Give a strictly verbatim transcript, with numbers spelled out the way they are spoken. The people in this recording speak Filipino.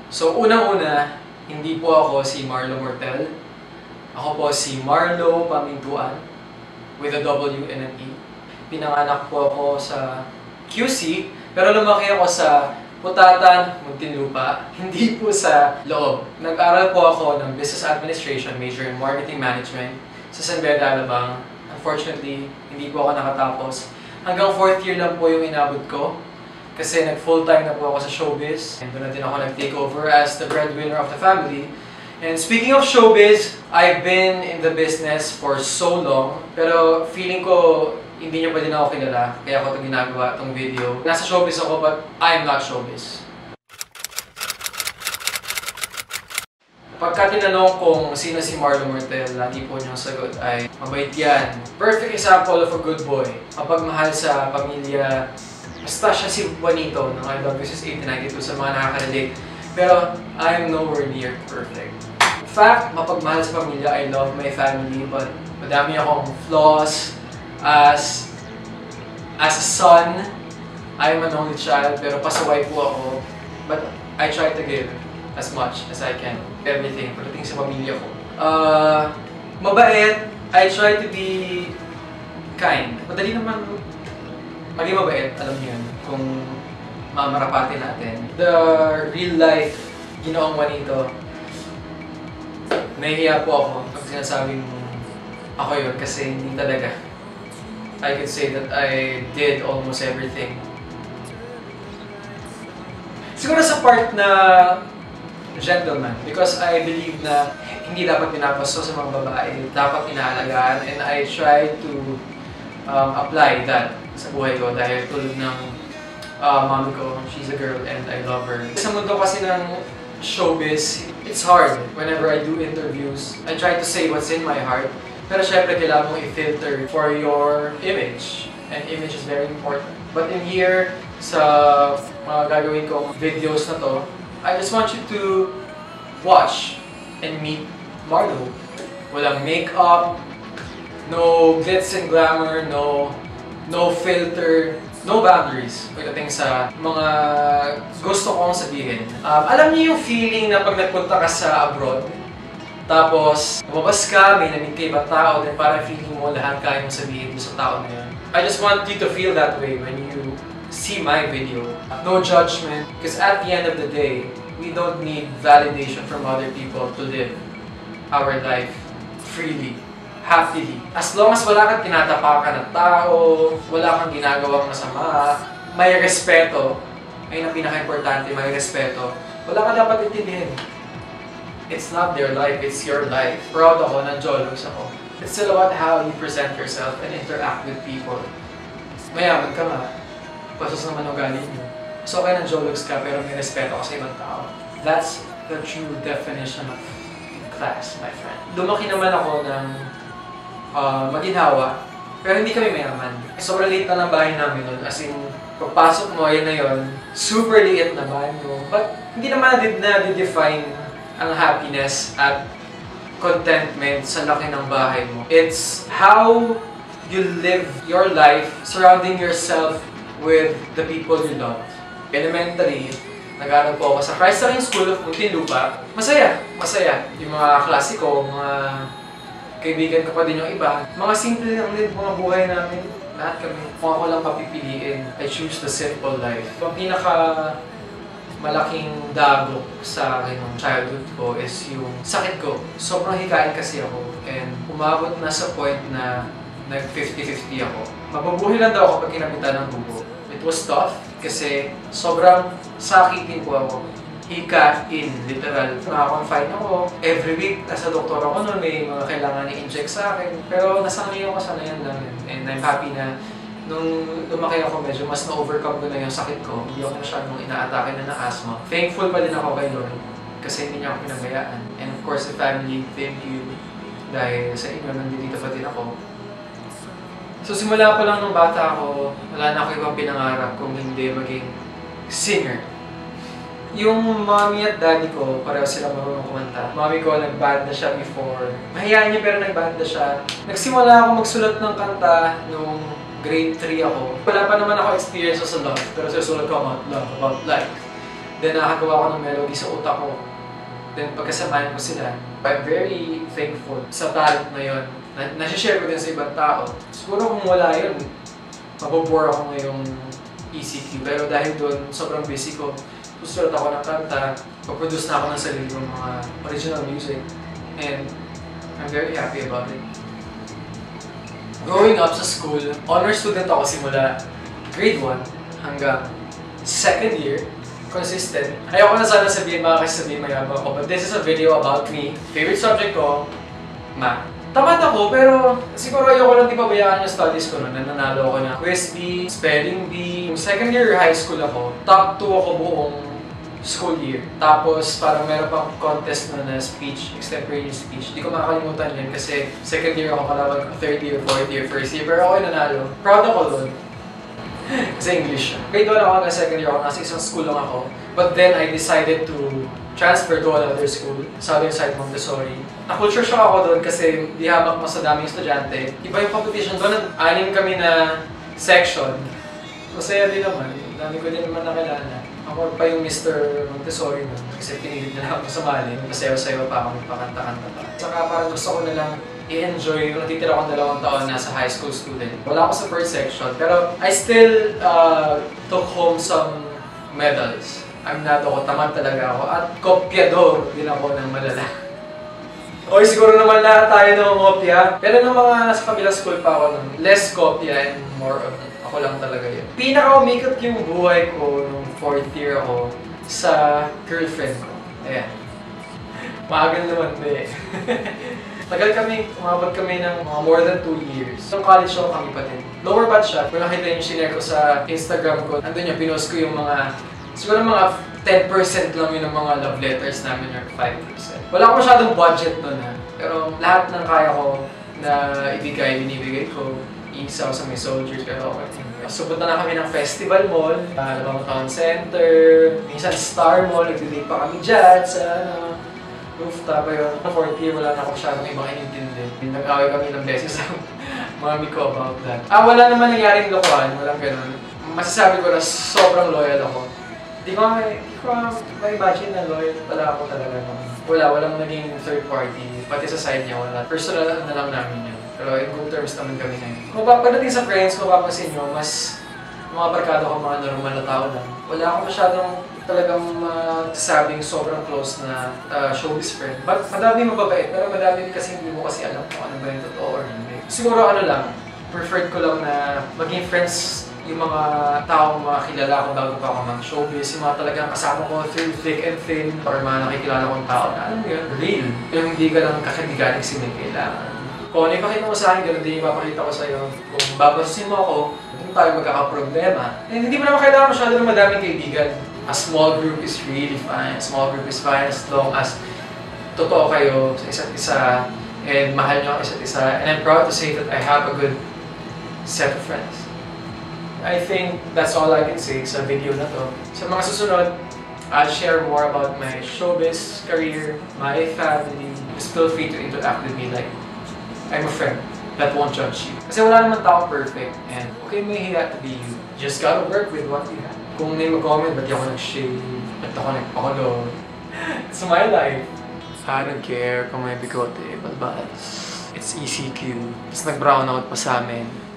So, unang-una, hindi po ako si Marlo Mortel. Ako po si Marlo Pamintuan with a W and an E. Pinanganak po ako sa Q C, pero lumaki ako sa Putatan, Muntinlupa, hindi po sa loob. Nag-aral po ako ng Business Administration, major in Marketing Management sa San Beda, Alabang. Unfortunately, hindi po ako nakatapos. Hanggang fourth year lang po yung inabot ko. Kasi nag-full-time na po ako sa showbiz. And doon na din ako nag-take over as the breadwinner of the family. And speaking of showbiz, I've been in the business for so long. Pero feeling ko, hindi niyo pa din ako kilala. Kaya ako ito ginagawa, itong video. Nasa showbiz ako, but I'm not showbiz. Pagka tinanong kung sino si Marlo Mortel, lagi po niyang sagot ay, mabait yan. Perfect example of a good boy. Mapagmahal sa pamilya. Basta siya si Juanito ng I Love Business eighteen ninety-two sa mga nakaka-relate. Pero I am nowhere near perfect. In fact, mapagmahal sa pamilya, I love my family, but madami akong flaws. As as a son, I am an only child, pero pasaway po ako. But I try to give as much as I can. Everything, pagdating sa pamilya ko. Uh, mabait, I try to be kind. Madali naman maging mabait, alam niyo yun, kung mamarapati natin. The real life, Ginoong Juanito, nahihiya po ako pag sinasabing ako yun kasi hindi talaga. I could say that I did almost everything. Siguro sa part na gentleman, because I believe na hindi dapat pinapasto sa mga babae, dapat inaalagaan, and I try to um, apply that sa buhay ko dahil tulad ng uh, mami ko, she's a girl and I love her. Sa mundo kasi ng showbiz, it's hard. Whenever I do interviews, I try to say what's in my heart. Pero syempre kailangan mong i-filter for your image. And image is very important. But in here, sa mga gagawin kong videos na to, I just want you to watch and meet Marlo. Walang makeup, no glitz and glamour, no no filter, no boundaries pagdating sa mga gusto kong sabihin. Um, alam niyo yung feeling na pag nagpunta ka sa abroad, tapos lumabas ka, may namit ka ibang tao, then parang feeling mo lahat kaya mong sabihin sa tao na yun. I just want you to feel that way when you see my video. No judgment, because at the end of the day, we don't need validation from other people to live our life freely. Happily. As long as wala kang tinatapakan ng tao, wala kang ginagawang masama, may respeto, ayun ang pinaka-importante, may respeto, wala kang dapat intindihin. It's not their life, it's your life. Proud ako, nandiyolos ako. It's still about how you present yourself and interact with people. Mayaman ka nga, pasos naman ugali mo. So okay, nandiyolos ka, pero may respeto ka sa ibang tao. That's the true definition of class, my friend. Lumaki naman ako ng Uh, maginhawa, pero hindi kami mayaman. Sobrang liit na ng bahay namin nun, as in, pagpasok mo, ayun na yun, super liit na bahay mo. But hindi naman na-define ang happiness at contentment sa laki ng bahay mo. It's how you live your life surrounding yourself with the people you love. Elementary, nag-aaral po ako sa Christ the King School of Muntinlupa. Masaya, masaya. Yung mga klase ko, mga kaibigan ko pa din yung iba. Mga simple lang din mga buhay namin. Lahat kami. Kung ako lang papipiliin, I choose the simple life. Ang pinaka malaking dago sa akin ng childhood ko is yung sakit ko. Sobrang hikain kasi ako. And umabot na sa point na nag fifty fifty ako. Mabubuhay lang daw ako pag kinabitan ng bubo. It was tough kasi sobrang sakitin po ako. Hikain, literal. Nakakonfine ako. Every week, nasa doktor ako noon, may mga kailangan i-inject sa akin. Pero nasanay ako sa nayan lang. And I'm happy na nung lumaki ako, medyo mas na-overcome ko na yung sakit ko. Hindi ako masyadong ina-atake na ng asthma. Thankful pa din ako kay Lord kasi hindi niya ako pinagayaan. And of course, the family, thank you. Dahil sa inyo, nandito pa din ako. So simula pa lang nung bata ako, wala na ako ibang pinangarap kung hindi maging singer. Yung mommy at daddy ko, pareho sila marunong kumanta. Mommy ko, nag-band na siya before. Mahiyaan niya pero nag-band na siya. Nagsimula ako magsulat ng kanta nung grade three ako. Wala pa naman ako experience sa love, pero susulat ko about love, about life. Then nakagawa ko ng melody sa utak ko. Then pagkasamahan ko sila. I'm very thankful sa talent na yun. Na Nasi-share ko din sa ibang tao. Siguro kung wala yun, mabobore ako ngayong E C Q. Pero dahil doon, sobrang busy ko. Susulat ako ng kanta, pag-produce na ako ng sarili ng mga original music. And I'm very happy about it. Growing up sa school, honor student ako simula grade one hanggang second year. Consistent. Ayoko na sana sabihin mga kasi sabihin mayabang ako, but this is a video about me. Favorite subject ko, math. Tamad ako, pero siguro ayoko lang di pabayaan yung studies ko noon. Nananalo ako ng quiz B, spelling bee. Yung second year high school ako, top two ako buong school year. Tapos parang meron pang contest na na speech, extemporaneous speech. Di ko makakalimutan yun kasi second year ako kalaban ko, third year, fourth year, first year. Pero ako yung nanalo. Proud ako doon. Kasi English. Grade one ako hanggang second year ako, nasa isang school lang ako. But then I decided to transfer to another school, Southern Side Montessori. Na-culture shock ako doon kasi di hamak mas sa daming estudyante. Iba yung competition doon, anim kami na section. Masaya din naman, dami ko din naman nakilala. Ako pa yung Mister Montessori doon kasi pinilit na lang ako sumali. Masayaw-sayaw pa ako, magpakanta-kanta pa. Saka parang gusto ko na lang i-enjoy yung natitira akong dalawang taon na sa high school student. Wala ako sa first section, pero I still uh, took home some medals. I'm not ako, tamad talaga ako. At kopyador din ako ng malala. Oy, siguro naman lahat tayo ng kopya. Pero nung mga nasa kabilang school pa ako nun, less kopya and more of ako lang talaga yun. Pinaka-umikot yung buhay ko nung fourth year ako sa girlfriend ko. Ayan. Maagal naman ba eh. Tagal kami, umabot kami ng mga more than two years. Nung college ako kami pa din. Lower batch siya. Kung nakita yung sinare ko sa Instagram ko, andun yung pinost ko yung mga, siguro mga ten percent lang yun ng mga love letters namin or five percent. Wala ko masyadong budget nun ha. Pero lahat ng kaya ko na ibigay, binibigay ko. Isaw sa may soldiers, pero okay. Subot na na kami ng Festival Mall, uh, Labang Town Center, minsan Star Mall, nag-date pa kami dyan sa ano, rooftop. Ayun, na fourth year, wala na ako masyadong ibang inintindi. Nag-away kami ng beses sa mami ko about that. Ah, wala naman nangyaring lokohan, walang ganun. Masasabi ko na sobrang loyal ako. Di ko ma-imagine na loyal pala ako talaga. Wala, walang naging third party, pati sa side niya, wala. Personal na lang namin yun. Pero in good terms naman kami ngayon. Kung pagdating sa friends, kung papansin nyo, mas mga barkada ko mga normal na tao lang. Wala akong masyadong talagang masasabing sobrang close na uh, showbiz friend. But madami mababait, pero madami kasi hindi mo kasi alam kung ano ba yung totoo or hindi. Siguro ano lang, preferred ko lang na maging friends yung mga taong makakilala ko bago pa ako ng showbiz, yung mga talagang kasama ko through thick and thin, or mga nakikilala kong tao na alam mo yun, real. Yung hindi ka lang kakibiganig si may kailangan. Kung ano ipakita mo sa akin, ganun din ipapakita ko sa'yo. Kung babasin mo ako, kung tayo magkakaproblema, eh, hindi mo naman kailangan masyado ng madaming kaibigan. A small group is really fine. A small group is fine as long as totoo kayo sa isa't isa and mahal nyo ang isa't isa. And I'm proud to say that I have a good set of friends. I think that's all I can say sa video na to. Sa mga susunod, I'll share more about my showbiz career, my family. Just feel free to interact with me like I'm a friend that won't judge you. Kasi wala naman tao perfect and okay may hiya to be you. Just gotta work with what you have. Kung may mag-comment, ba't ako nag-shave? Ba't ako nagpakulot? It's my life. I don't care kung may bigote, balbas. It's E C Q. Tapos nag-brown out pa sa amin.